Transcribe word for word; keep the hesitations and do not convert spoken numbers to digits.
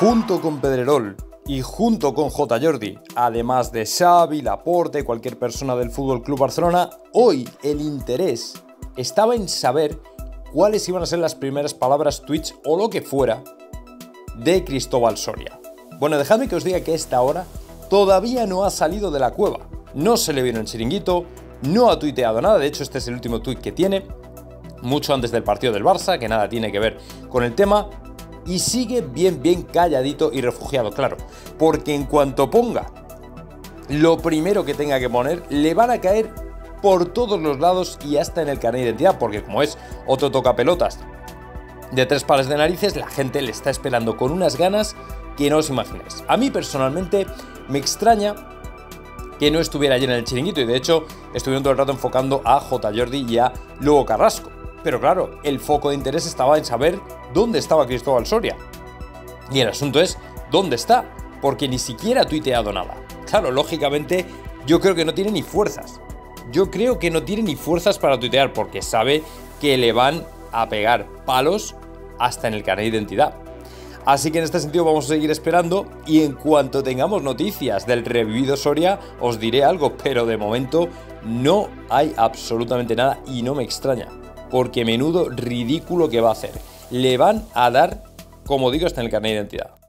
Junto con Pedrerol y junto con J. Jordi, además de Xavi, Laporte, cualquier persona del F C Barcelona, hoy el interés estaba en saber cuáles iban a ser las primeras palabras, tweets o lo que fuera de Cristóbal Soria. Bueno, dejadme que os diga que a esta hora todavía no ha salido de la cueva. No se le vio en el chiringuito, no ha tuiteado nada, de hecho este es el último tuit que tiene, mucho antes del partido del Barça, que nada tiene que ver con el tema, y sigue bien, bien calladito y refugiado, claro, porque en cuanto ponga lo primero que tenga que poner, le van a caer por todos los lados y hasta en el carnet de identidad, porque como es otro tocapelotas de tres pares de narices, la gente le está esperando con unas ganas que no os imagináis. A mí personalmente me extraña que no estuviera allí en el chiringuito, y de hecho estuvieron todo el rato enfocando a J. Jordi y a Lugo Carrasco. Pero claro, el foco de interés estaba en saber dónde estaba Cristóbal Soria. Y el asunto es, ¿dónde está? Porque ni siquiera ha tuiteado nada. Claro, lógicamente, yo creo que no tiene ni fuerzas. Yo creo que no tiene ni fuerzas para tuitear, porque sabe que le van a pegar palos hasta en el carnet de identidad. Así que en este sentido vamos a seguir esperando, y en cuanto tengamos noticias del revivido Soria, os diré algo, pero de momento no hay absolutamente nada y no me extraña. Porque menudo ridículo que va a hacer. Le van a dar, como digo, hasta en el carnet de identidad.